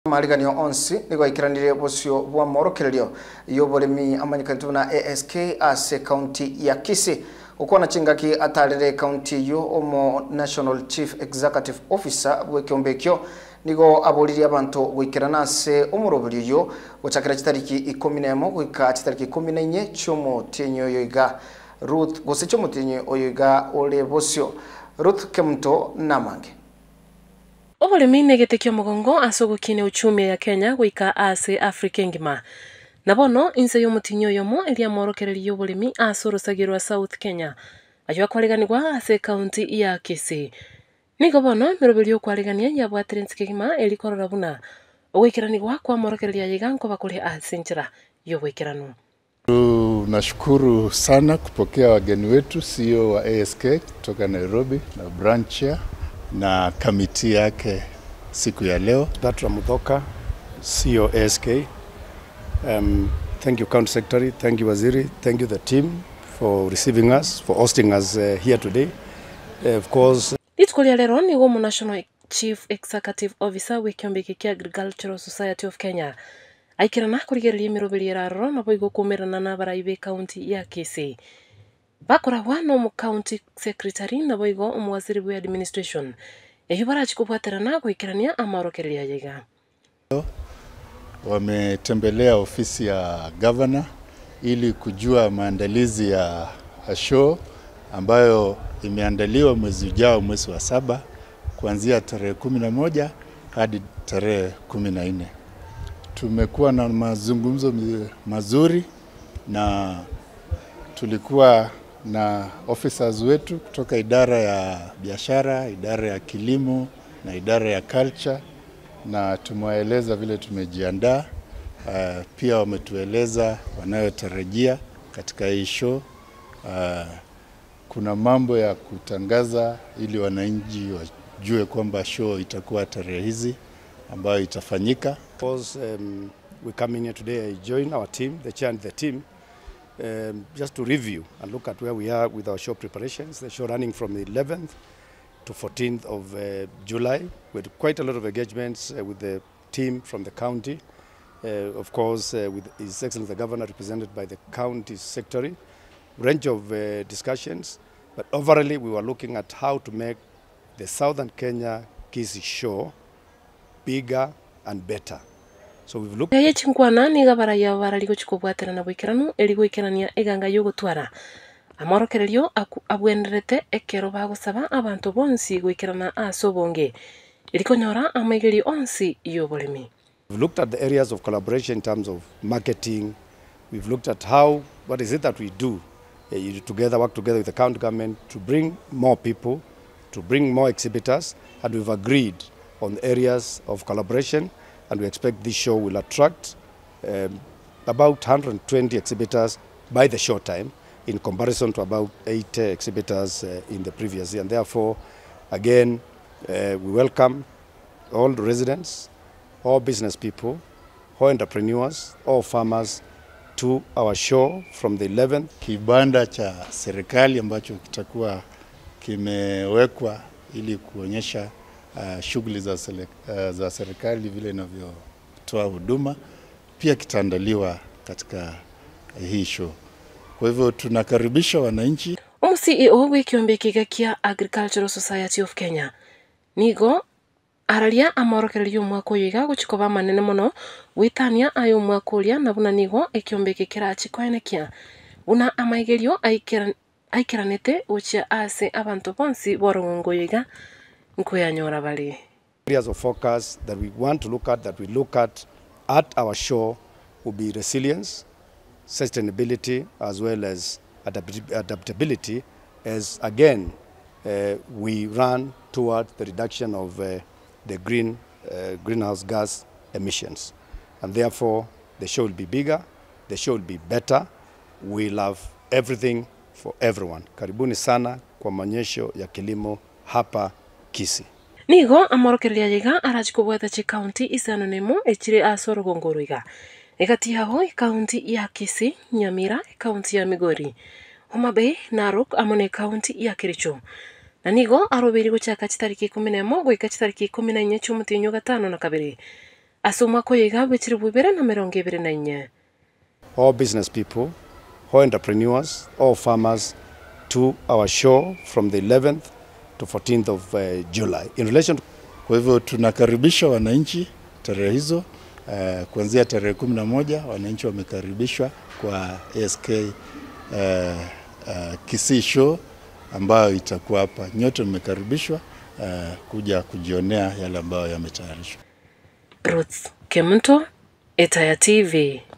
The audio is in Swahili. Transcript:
Mariganio onsi nigo ikiranire bosio bwa morokererio yoboremi amanyikantu na ASK ase county ya Kisii ukona chingaki atarire county yo omo National Chief Executive Officer bwekyombekyo nigo aboliri abantu gwikirana ase omurobiri yo gochakira chitariki 11 gwika chitariki 14 chomo tenyo yoiga Ruth gose chomo tenyo oyoiga ole bosio Ruth Kemto namange Oboremi negetekio mugongo asogokine uchumi ya Kenya gwika ase Africa ngima. Nabono inse yomutinyo yomo eria morokereri yoboremi asorosagirwa South Kenya. Ayo akwareganirwa ase county ya Kisii. Nigo bono mirobiri okwaregania yabwatire nsikegima elikorora buna. Ogwikiranirwa kwa morokereri yayiga nko bakore ase njira yobwekirano. Tunashukuru sana kupokea wageni wetu CEO wa ASK kutoka Nairobi na branch na kamiti yake siku ya leo. Dr. Muthoka, CEO ASK. Thank you County Secretary, thank you Waziri, thank you the team for receiving us, for hosting us here today. Of course, Litkolia lero ni gomo National Chief Executive Officer w'ekyombeki Kisii Agricultural Society of Kenya. Aikirana kurigereria mirobiri yararo na boigo kumerana na baraibe county ya Kisii. Bakora wano mu county secretary na boigo umwaziri wa administration. Ehibara chikubwaterana gwikirania amorokereria yega. Wametembelea ofisi ya governor ili kujua maandalizi ya show ambayo imeandaliwa mwezi ujao, mwezi wa 7 kuanzia tarehe 11 hadi tarehe 14. Tumekuwa na mazungumzo mazuri na tulikuwa na officers wetu kutoka idara ya biashara, idara ya kilimo na idara ya culture, na tumewaeleza vile tumejiandaa. Pia wametueleza wanayotarajia katika hii show. Kuna mambo ya kutangaza ili wananchi wajue kwamba show itakuwa tarehe hizi ambayo itafanyika. We come in here today, I join our team, the chair and the team, just to review and look at where we are with our show preparations. The show running from the 11th to 14th of July, with quite a lot of engagements with the team from the county. Of course, with His Excellency the Governor, represented by the County Secretary, range of discussions. But overall, we were looking at how to make the Southern Kenya Kisii show bigger and better. So we've looked ya chinkwana ni gabara ya baraligo chikobwatera na bwikirano eligwikirania eganga yogotwara amorokererio abwenderete ekero bagusaba abantu bonsi gwikirana asobonge ilikonyora amaigeri onsi yoboremi. We've looked at the areas of collaboration in terms of marketing. We've looked at how, what is it that we do work together with the county government to bring more people, to bring more exhibitors, and we've agreed on the areas of collaboration, and we expect this show will attract about 120 exhibitors by the show time, in comparison to about 80 exhibitors in the previous year. And therefore, again, we welcome all the residents, all business people, all entrepreneurs, all farmers to our show from the 11th. Kibanda cha serikali ambacho kitakuwa kimewekwa ili kuonyesha shughuli za serikali vile inavyotoa huduma pia kitaandaliwa katika hii show. Kwa hivyo tunakaribisha wananchi. CEO w'ekyombeki Kisii Agricultural Society of Kenya nigo araria amorokererio mwako yiga guchikoba manene muno witania ayo mwakuria na buna nigo ekyombeki kirachikoenekia buna amaigerio aikiranete ucha ase abantu bonsi borongo yiga nkuyanyora bali. Areas of focus that we want to look at, that we look at our show, will be resilience, sustainability, as well as adaptability, as again we run toward the reduction of the greenhouse gas emissions. And therefore, the show will be bigger, the show will be better. We'll have everything for everyone. Karibuni sana kwa maonyesho ya kilimo hapa Kisii. Nigo amorokereria yiga arachikobwata chi county isano nemo echire asoro gongoroiga. Egati haho county ya Kisii, Nyamira county ya Migori, Homa Bay, Narok amone county ya Kericho. Na nigo arobiri guchaka chitariki 11 gwika chitariki 14 cy'umutinyo gatano na kabiri. asuma koyiga wechiri bubere na 24. All business people, all entrepreneurs, all farmers to our show from the 11th to 14th of July. In relation to... Kwa hivyo tunakaribisha wananchi tarehe hizo, kuanzia tarehe 11 wananchi wamekaribishwa kwa ASK Kisii show ambayo itakuwa hapa. Nyote mmekaribishwa kuja kujionea yale ambayo yametayarishwa. Ruth Kemunto, Etaya TV.